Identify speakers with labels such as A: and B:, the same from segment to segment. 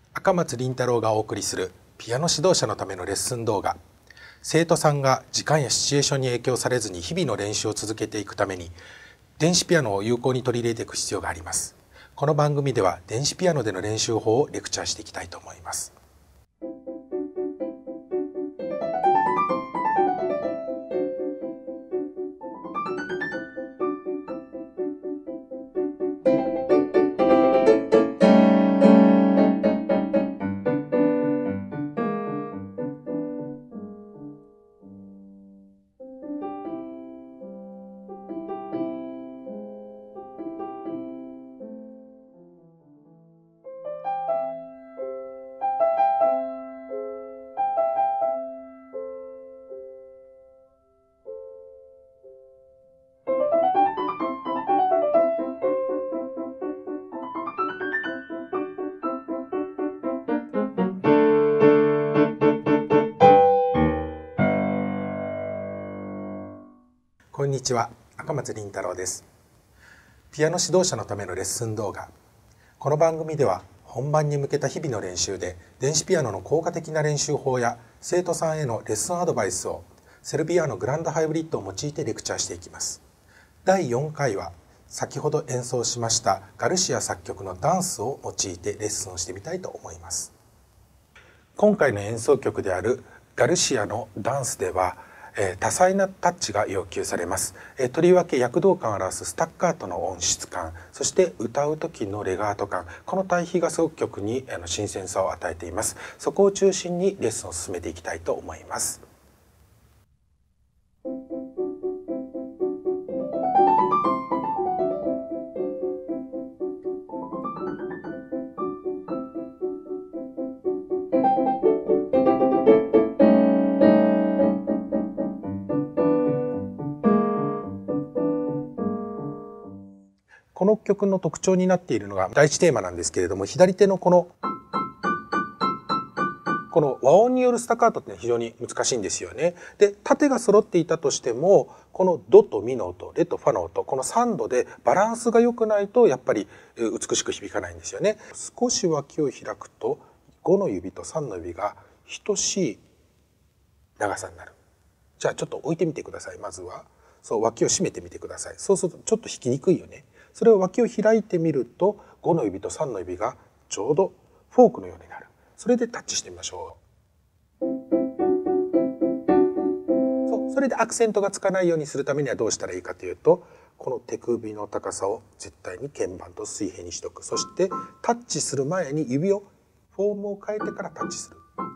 A: 赤松倫太郎がお送りするピアノ指導者のためのレッスン動画。生徒さんが時間やシチュエーションに影響されずに日々の練習を続けていくために電子ピアノを有効に取り入れていく必要があります。この番組では電子ピアノでの練習法をレクチャーしていきたいと思います。こんにちは、赤松倫太郎です。ピアノ指導者のためのレッスン動画。この番組では本番に向けた日々の練習で電子ピアノの効果的な練習法や生徒さんへのレッスンアドバイスをセルピアノグランドハイブリッドを用いてレクチャーしていきます。第4回は先ほど演奏しましたガルシア作曲のダンスを用いてレッスンをしてみたいと思います。今回の演奏曲であるガルシアのダンスでは多彩なタッチが要求されます。とりわけ躍動感を表すスタッカートの音質感、そして歌う時のレガート感、この対比がすごく曲に新鮮さを与えています。そこを中心にレッスンを進めていきたいと思います。この曲の特徴になっているのが第一テーマなんですけれども、左手のこの和音によるスタッカートって非常に難しいんですよね。で、縦が揃っていたとしても、このドとミの音、レとファの音、この3度でバランスが良くないとやっぱり美しく響かないんですよね。少し脇を開くと5の指と3の指が等しい長さになる。じゃあちょっと置いてみてください。まずはそう脇を締めてみてください。そうするとちょっと弾きにくいよね。それを脇を開いてみると5の指と3の指がちょうどフォークのようになる。それでタッチしてみましょう。それでアクセントがつかないようにするためにはどうしたらいいかというと、この手首の高さを絶対に鍵盤と水平にしておく。そしてタッチする前に指をフォームを変えてからタッチする。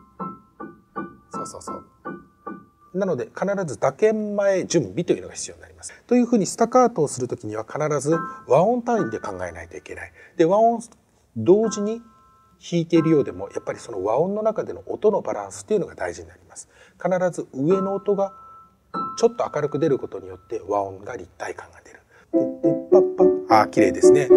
A: そう。なので必ず打鍵前準備というのが必要になります。というふうにスタッカートをするときには必ず和音単位で考えないといけない。で、和音同時に弾いているようでもやっぱりその和音の中での音のバランスっていうのが大事になります。必ず上の音がちょっと明るく出ることによって和音が立体感が出る。綺麗ですね。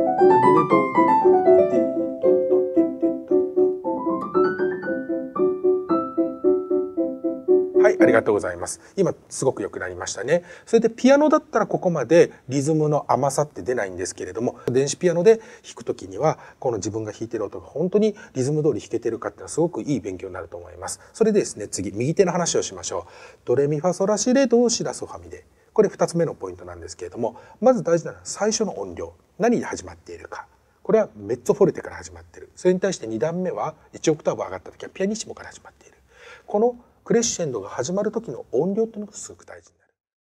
A: はい、ありがとうございます。今すごく良くなりましたね。それでピアノだったらここまでリズムの甘さって出ないんですけれども、電子ピアノで弾くときにはこの自分が弾いてる音が本当にリズム通り弾けてるかっていうのはすごくいい勉強になると思います。それでですね、次右手の話をしましょう。ドレミファソラシレドシラソファミで、これ2つ目のポイントなんですけれども、まず大事なのは最初の音量、何で始まっているか。これはメッツォフォルテから始まっている。それに対して2段目は1オクターブ上がった時はピアニッシモから始まっている。このクレッシェンドが始まる時の音量っていうのがすごく大事。